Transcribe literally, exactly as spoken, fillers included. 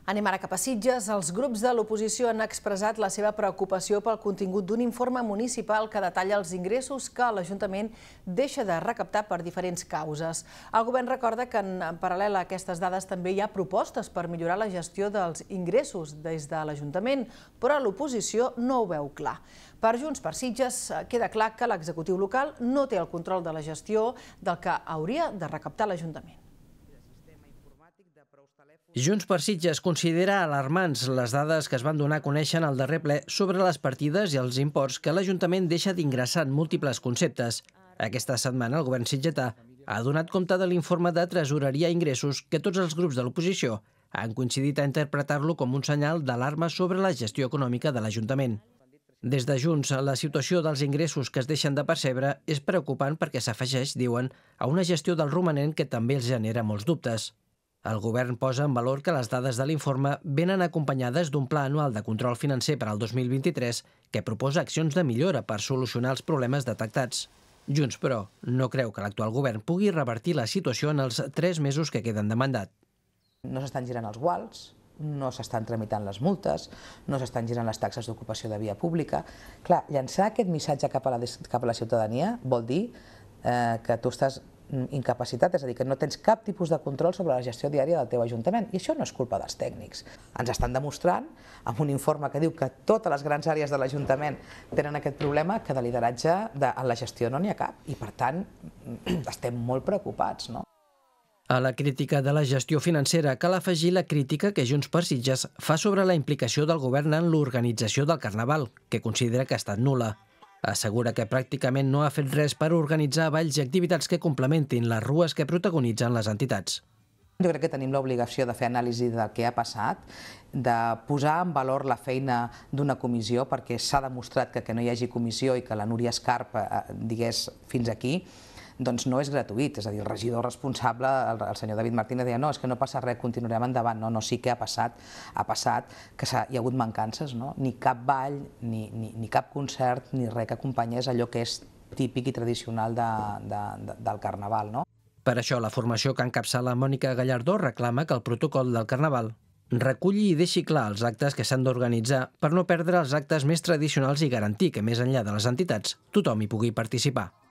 Anem ara cap a Sitges. Els grups de l'oposició han expressat la seva preocupació pel contingut d'un informe municipal que detalla els ingressos que l'Ajuntament deixa de recaptar per diferents causes. El govern recorda que en paral·lel a aquestes dades també hi ha propostes per millorar la gestió dels ingressos des de l'Ajuntament, però l'oposició no ho veu clar. Per Junts per Sitges queda clar que l'executiu local no té el control de la gestió del que hauria de recaptar l'Ajuntament. Junts per Sitges considera alarmants les dades que es van donar a conèixer en el darrer ple sobre les partides i els imports que l'Ajuntament deixa d'ingressar en múltiples conceptes. Aquesta setmana el govern sitgetà ha donat compte de l'informe de tresoreria i ingressos que tots els grups de l'oposició han coincidit a interpretar-lo com un senyal d'alarma sobre la gestió econòmica de l'Ajuntament. Des de Junts, la situació dels ingressos que es deixen de percebre és preocupant perquè s'afegeix, diuen, a una gestió del romanent que també els genera molts dubtes. El govern posa en valor que les dades de l'informe venen acompanyades d'un pla anual de control financer per al dos mil vint-i-tres que proposa accions de millora per solucionar els problemes detectats. Junts, però, no creu que l'actual govern pugui revertir la situació en els tres mesos que queden de mandat. No s'estan girant els guals, no s'estan tramitant les multes, no s'estan girant les taxes d'ocupació de via pública. Clar, llançar aquest missatge cap a la, cap a la ciutadania vol dir eh, que tu estàs incapacitat, és a dir, que no tens cap tipus de control sobre la gestió diària del teu Ajuntament. I això no és culpa dels tècnics. Ens estan demostrant, amb un informe que diu que totes les grans àrees de l'Ajuntament tenen aquest problema, que de lideratge de, en la gestió no n'hi ha cap. I, per tant, estem molt preocupats, no? A la crítica de la gestió financera cal afegir la crítica que Junts per Sitges fa sobre la implicació del govern en l'organització del Carnaval, que considera que ha estat nul·la. Assegura que pràcticament no ha fet res per organitzar balls i activitats que complementin les rues que protagonitzen les entitats. Jo crec que tenim l'obligació de fer anàlisi del que ha passat, de posar en valor la feina d'una comissió, perquè s'ha demostrat que que no hi hagi comissió i que la Núria Escarp digués fins aquí, doncs no és gratuït. És a dir, el regidor responsable, el senyor David Martínez, deia no, és que no passa res, continuarem endavant. No, no, sí que ha passat, ha passat que hi ha hagut mancances, no? Ni cap ball, ni, ni, ni cap concert, ni res que acompanyés allò que és típic i tradicional de, de, de, del Carnaval, no? Per això, la formació que encapçala Mònica Gallardó reclama que el protocol del Carnaval reculli i deixi clar els actes que s'han d'organitzar per no perdre els actes més tradicionals i garantir que, més enllà de les entitats, tothom hi pugui participar.